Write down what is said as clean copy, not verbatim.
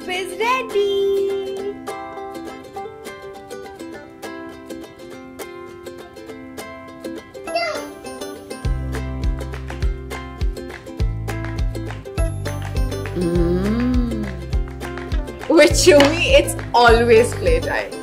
soup is ready. With Shumee, it's always playtime.